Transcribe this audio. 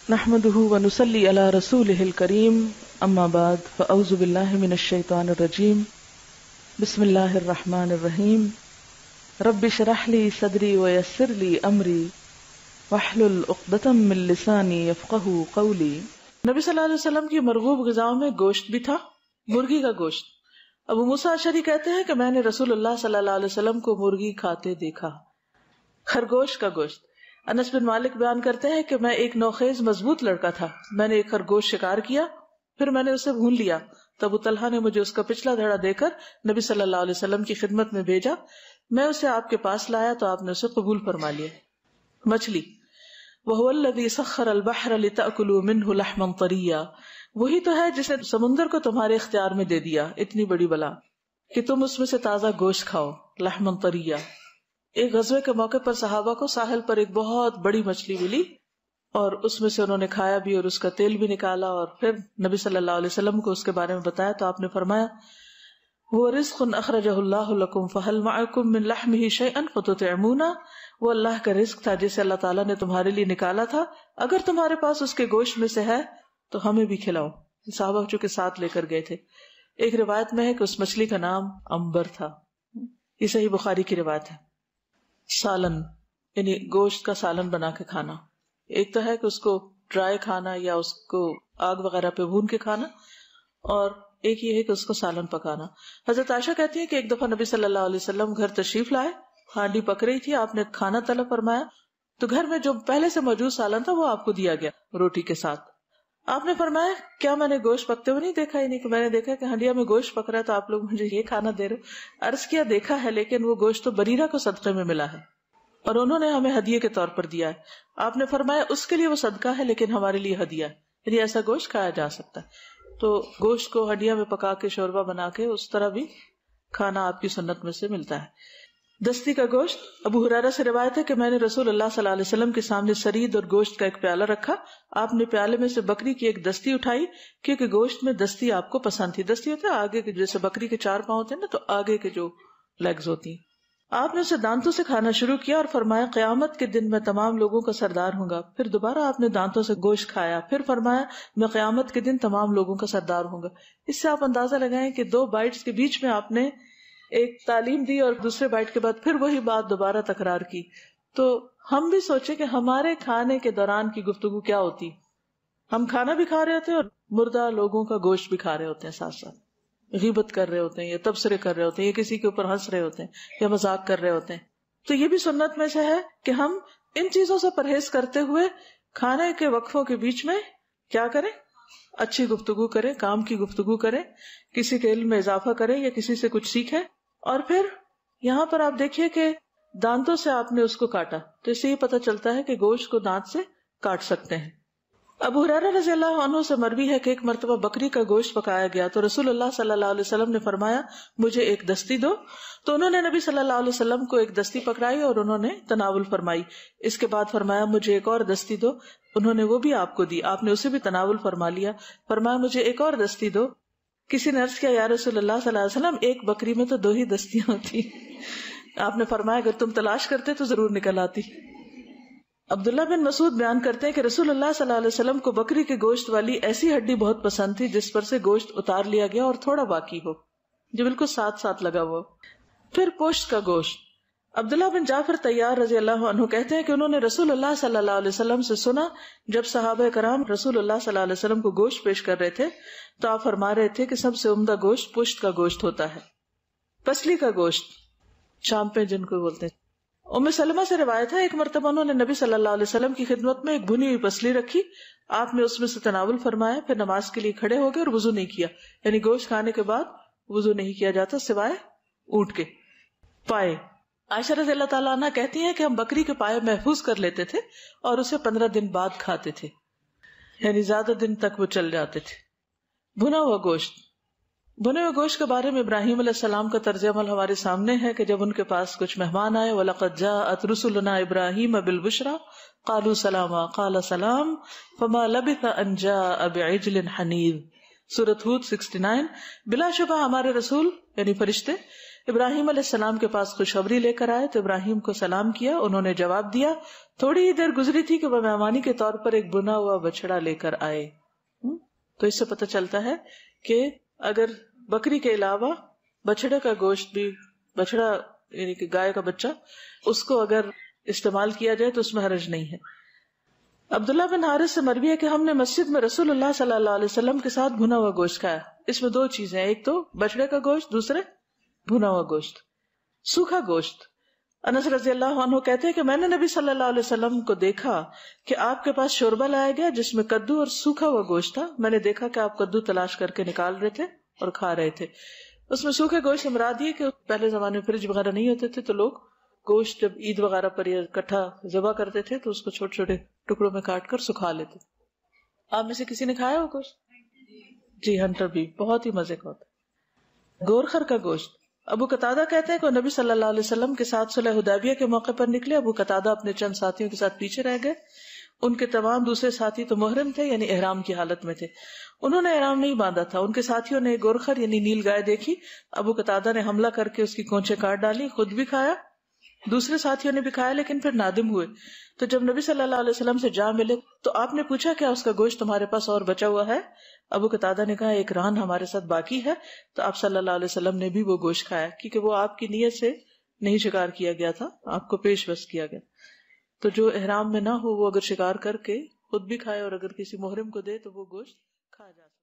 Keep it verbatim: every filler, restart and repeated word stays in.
نحمده ونصلي على رسوله الكريم اما بعد فاعوذ بالله من الشيطان الرجيم بسم الله الرحمن الرحيم رب اشرح لي صدري ويسر لي امري واحلل عقدة من لساني يفقهوا قولي۔ نبی صلی اللہ علیہ وسلم کی مرغوب غذاؤں میں گوشت بھی تھا، مرغی کا گوشت۔ ابو موسیٰ اشعری کہتے ہیں کہ میں نے رسول اللہ صلی اللہ علیہ وسلم کو مرغی کھاتے دیکھا، خرگوش کا گوشت۔ انس بن مالک بیان کرتے ہیں کہ میں ایک نوخیز مضبوط لڑکا تھا، میں نے ایک خرگوش شکار کیا، پھر میں نے اسے بھون لیا، تو ابو طلحہ نے مجھے اس کا پچھلا دھڑا دے کر نبی صلی اللہ علیہ وسلم کی خدمت میں بھیجا، میں اسے آپ کے پاس لایا تو آپ نے اسے قبول فرما لیا۔ مچھلی، وَهُوَ الَّذِي سَخَّرَ الْبَحْرَ لِتَأْكُلُوا مِنْهُ لَحْمًا طَرِيًّا، وہی تو ہے جس نے سمندر کو تمہارے اختیار میں دے دیا، اتنی بڑی بلا کہ تم اس میں سے تازہ گوشت کھاؤ، لحمًا طَرِيًّا۔ ایک غزوے کے موقع پر صحابہ کو ساحل پر ایک بہت بڑی مچھلی ملی اور اس میں سے انہوں نے کھایا بھی اور اس کا تیل بھی نکالا، اور پھر نبی صلی اللہ علیہ وسلم کو اس کے بارے میں بتایا تو آپ نے فرمایا وہ رزق اخرجہ اللہ لکم فہل معکم من لحمہ شیئا فتطعمون، وہ اللہ کا رزق تھا جسے اللہ تعالیٰ نے تمہارے لیے نکالا تھا، اگر تمہارے پاس اس کے گوشت میں سے ہے تو ہمیں بھی کھلاؤ۔ صحابہ چونکہ ساتھ لے کر گئے تھے۔ ایک روایت میں ہے کہ اس مچھلی کا نام عنبر تھا، یہ صحیح بخاری کی روایت ہے۔ سالن یعنی گوشت کا سالن بنا کے کھانا، ایک تو ہے کہ اس کو ڈرائی کھانا یا اس کو آگ وغیرہ پہ بھون کے کھانا، اور ایک یہ ہے کہ اس کو سالن پکانا۔ حضرت عائشہ کہتی ہے کہ ایک دفعہ نبی صلی اللہ علیہ وسلم گھر تشریف لائے، ہانڈی پک رہی تھی، آپ نے کھانا طلب فرمایا تو گھر میں جو پہلے سے موجود سالن تھا وہ آپ کو دیا گیا روٹی کے ساتھ۔ آپ نے فرمایا کیا میں نے گوشت پکتے ہوئے نہیں دیکھا؟ یعنی کہ میں نے دیکھا کہ ہنڈیا میں گوشت پک رہا ہے تو آپ لوگ مجھے یہ کھانا دے رہے؟ عرض کیا دیکھا ہے، لیکن وہ گوشت تو بریرہ کو صدقے میں ملا ہے اور انہوں نے ہمیں ہدیے کے طور پر دیا ہے۔ آپ نے فرمایا اس کے لیے وہ صدقہ ہے لیکن ہمارے لیے ہدیہ ہے، یعنی ایسا گوشت کھایا جا سکتا ہے۔ تو گوشت کو ہڈیاں میں پکا کے شوربہ بنا کے اس طرح بھی کھانا آپ کی سنت میں سے ملتا ہے۔ دستی کا گوشت، ابو ہریرہ سے روایت ہے کہ میں نے رسول اللہ صلی اللہ علیہ وسلم کے سامنے سرید اور گوشت کا ایک پیالہ رکھا، آپ نے پیالے میں سے بکری کی ایک دستی اٹھائی کیونکہ گوشت میں دستی آپ کو پسند تھی۔ دستی ہوتا ہے آگے کے، جیسے بکری کے چار پاؤں ہوتے ہیں نا، تو آگے کے جو لیگز ہوتی ہیں۔ آپ نے اسے دانتوں سے کھانا شروع کیا اور فرمایا قیامت کے دن میں تمام لوگوں کا سردار ہوں گا۔ پھر دوبارہ آپ نے دانتوں سے گوشت کھایا، پھر فرمایا میں قیامت کے دن تمام لوگوں کا سردار ہوں گا۔ اس سے آپ اندازہ لگائیں کہ دو بائٹس کے بیچ میں آپ نے ایک تعلیم دی اور دوسرے بائٹ کے بعد پھر وہی بات دوبارہ تکرار کی۔ تو ہم بھی سوچیں کہ ہمارے کھانے کے دوران کی گفتگو کیا ہوتی، ہم کھانا بھی کھا رہے ہوتے ہیں اور مردہ لوگوں کا گوشت بھی کھا رہے ہوتے ہیں، ساتھ ساتھ غیبت کر رہے ہوتے ہیں یا تبصرے کر رہے ہوتے ہیں یا کسی کے اوپر ہنس رہے ہوتے ہیں یا مذاق کر رہے ہوتے ہیں۔ تو یہ بھی سنت میں سے ہے کہ ہم ان چیزوں سے پرہیز کرتے ہوئے کھانے کے وقفوں کے بیچ میں کیا کریں؟ اچھی گفتگو کریں، کام کی گفتگو کریں، کسی کے علم میں اضافہ کریں یا کسی سے کچھ سیکھیں۔ اور پھر یہاں پر آپ دیکھیے کہ دانتوں سے آپ نے اس کو کاٹا، تو اس سے یہ پتہ چلتا ہے کہ گوشت کو دانت سے کاٹ سکتے ہیں۔ ابو ہریرہ رضی اللہ عنہ سے مروی ہے کہ ایک مرتبہ بکری کا گوشت پکایا گیا تو رسول اللہ صلی اللہ علیہ وسلم نے فرمایا مجھے ایک دستی دو، تو انہوں نے نبی صلی اللہ علیہ وسلم کو ایک دستی پکڑائی اور انہوں نے تناول فرمائی۔ اس کے بعد فرمایا مجھے ایک اور دستی دو، انہوں نے وہ بھی آپ کو دی، آپ نے اسے بھی تناول فرما لیا۔ فرمایا مجھے ایک اور دستی دو۔ کسی نے عرض کیا یا رسول اللہ صلی اللہ علیہ وسلم ایک بکری میں تو دو ہی دستیاں ہوتی۔ آپ نے فرمایا اگر تم تلاش کرتے تو ضرور نکل آتی۔ عبداللہ بن مسعود بیان کرتے ہیں کہ رسول اللہ صلی اللہ علیہ وسلم کو بکری کے گوشت والی ایسی ہڈی بہت پسند تھی جس پر سے گوشت اتار لیا گیا اور تھوڑا باقی ہو، جو بالکل ساتھ ساتھ لگا ہوا۔ پھر پوشت کا گوشت، عبداللہ بن جعفر طیار رضی اللہ عنہ کہتے ہیں کہ انہوں نے رسول اللہ صلی اللہ علیہ وسلم سے سنا جب صحابہ کرام رسول اللہ صلی اللہ علیہ وسلم کو گوشت پیش کر رہے تھے تو آپ فرما رہے تھے کہ سب سے عمدہ گوشت پشت کا گوشت ہوتا ہے۔ پسلی کا گوشت، چامپیں جن کو بولتے ہیں۔ ام سلمہ سے روایت ہے ایک مرتبہ انہوں نے نبی صلی اللہ علیہ وسلم کی خدمت میں ایک بھنی ہوئی پسلی رکھی، آپ نے اس میں سے تناول فرمایا، پھر نماز کے لیے کھڑے ہو گئے اور وضو نہیں کیا، یعنی گوشت کھانے کے بعد وضو نہیں کیا جاتا سوائے اونٹ کے پائے۔ عائشہ رضی اللہ تعالیٰ عنہ کہتی ہیں کہ ہم بکری کے پائے محفوظ کر لیتے تھے اور اسے پندرہ دن بعد کھاتے تھے، یعنی زیادہ دن تک وہ چل جاتے تھے۔ بھنا ہوا گوشت، بھنے ہوئے گوشت کے بارے میں ابراہیم علیہ السلام کا طرز عمل ہمارے سامنے ہے کہ جب ان کے پاس کچھ مہمان آئے وَلَقَدْ جَاءَتْ رُسُلُنَا إِبْرَاهِيمَ بِالْبُشْرَى قَالُوا سَلَامًا قَالَ سَلَام فَمَا لَبِثَ أَنْ جَاءَ بِعِجْلٍ حَنِيذٍ۔ سورۃ ہود اکسٹھ۔ بلا شبہ ہمارے رسول یعنی فرشتے ابراہیم علیہ السلام کے پاس خوشخبری لے کر آئے تو ابراہیم کو سلام کیا، انہوں نے جواب دیا. تھوڑی ہی دیر گزری تھی کہ وہ مہمانی کے طور پر ایک بنا ہوا بچڑا لے کر آئے. تو اس سے پتہ چلتا ہے کہ اگر بکری کے علاوہ بچڑے کا گوشت بھی، بچڑا یعنی کہ گائے کا بچہ، اس کو اگر استعمال کیا جائے تو اس میں حرج نہیں ہے. عبداللہ بن حارث سے مروی ہے کہ ہم نے مسجد میں رسول اللہ صلی اللہ علیہ وسلم کے ساتھ بھنا ہوا گوشت کھایا. اس میں دو چیزیں، ایک تو بچڑے کا گوشت، دوسرے بھنا ہوا گوشت، سوکھا گوشت. انس رضی اللہ عنہ کہتے ہیں کہ میں نے نبی صلی اللہ علیہ وسلم کو دیکھا کہ آپ کے پاس شوربہ لایا گیا جس میں کدو اور سوکھا ہوا گوشت تھا. میں نے دیکھا کہ آپ کدو تلاش کر کے نکال رہے تھے اور کھا رہے تھے. اس میں سوکھے گوشت سے مراد یہ کہ پہلے زمانے میں فریج وغیرہ نہیں ہوتے تھے تو لوگ گوشت جب عید وغیرہ پر یا اکٹھا ذبح کرتے تھے تو اس کو چھوٹے چھوٹے ٹکڑوں میں کاٹ کر سکھا لیتے. آپ میں سے کسی نے کھایا ہو گوشت؟ جی ہنٹر بھی بہت ہی مزے کا ہوتا ہے. گورخر کا گوشت. ابو قتادہ کہتے ہیں کہ نبی صلی اللہ علیہ وسلم کے ساتھ صلح حدیبیہ کے موقع پر نکلے. ابو قتادہ اپنے چند ساتھیوں کے ساتھ پیچھے رہ گئے. ان کے تمام دوسرے ساتھی تو محرم تھے، یعنی احرام کی حالت میں تھے. انہوں نے احرام نہیں باندھا تھا. ان کے ساتھیوں نے گورخر یعنی نیل گائے دیکھی. ابو قتادہ نے حملہ کر کے اس کی کونچیں کاٹ ڈالی، خود بھی کھایا، دوسرے ساتھیوں نے بھی کھایا، لیکن پھر نادم ہوئے. تو جب نبی صلی اللہ علیہ وسلم سے جا ملے تو آپ نے پوچھا کیا اس کا گوشت تمہارے پاس اور بچا ہوا ہے؟ ابو قتادہ نے کہا ایک ران ہمارے ساتھ باقی ہے. تو آپ صلی اللہ علیہ وسلم نے بھی وہ گوشت کھایا کیونکہ وہ آپ کی نیت سے نہیں شکار کیا گیا تھا، آپ کو پیش بس کیا گیا. تو جو احرام میں نہ ہو وہ اگر شکار کر کے خود بھی کھائے اور اگر کسی محرم کو دے تو وہ گوشت کھا جا سکتا.